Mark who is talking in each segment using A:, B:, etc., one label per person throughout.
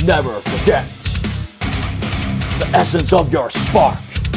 A: must never forget the essence of your spark.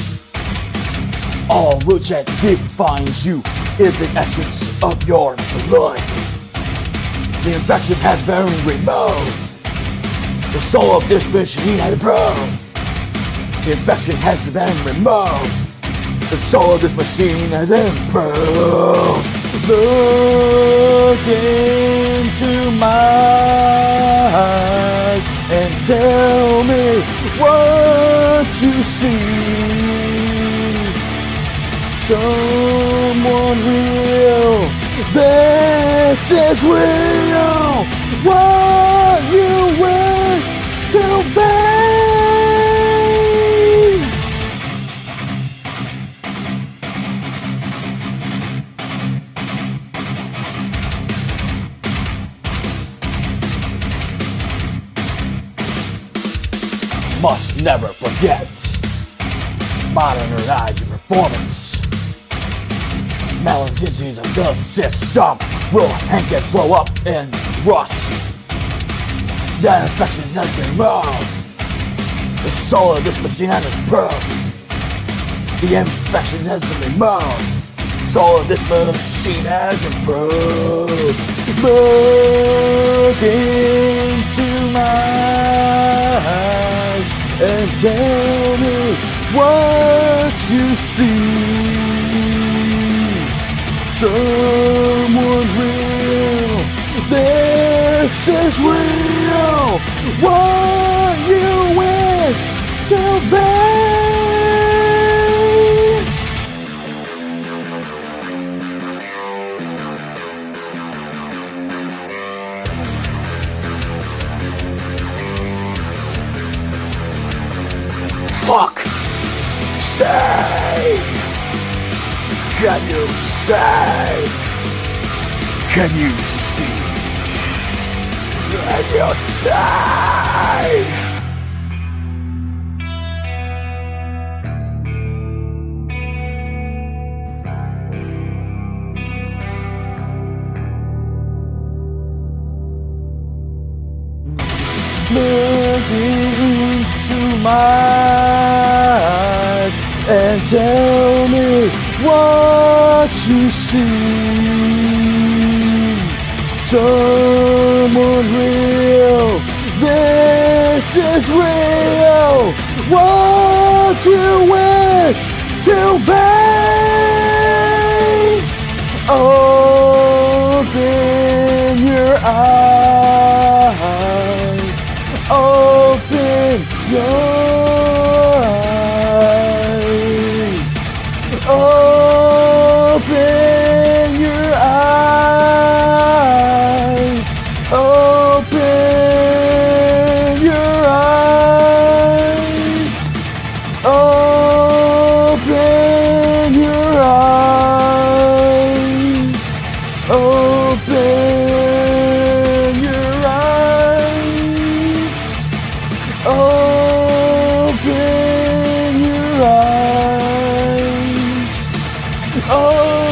A: All roots that defines you is the essence of your blood. The infection has been removed. The soul of this machine has improved. The infection has been removed. The soul of this machine has improved. Look into my eyes and tell me what you see. Someone real, this is real. What you wish to be. Must never forget. Modernize your performance. Maladies of the system will hang and slow up and rust. That infection has been removed. The soul of this machine has improved. The infection has been removed. The soul of this machine has improved. Look into my eyes and tell me what you see. Someone real, this is real. What you wish to be. Fuck! Say! Can you say? Can you see? Can you say? Look into my eyes and tell me what you see. Someone real, this is real. What you wish to be. Open your eyes. Open your eyes. Open your eyes. Open your eyes. Open your eyes. Open your eyes. Open your eyes. Oh.